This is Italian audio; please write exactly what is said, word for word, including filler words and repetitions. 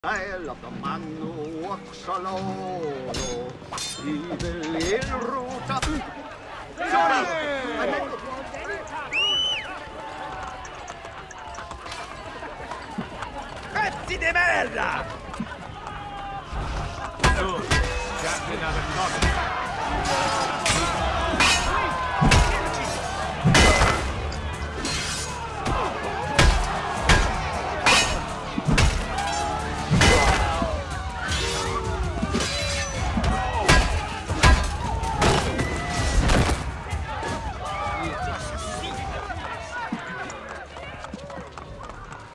style of the man who walks alone. Evil in root up. Sorry! I meant Pezzi di merda! Oh, già che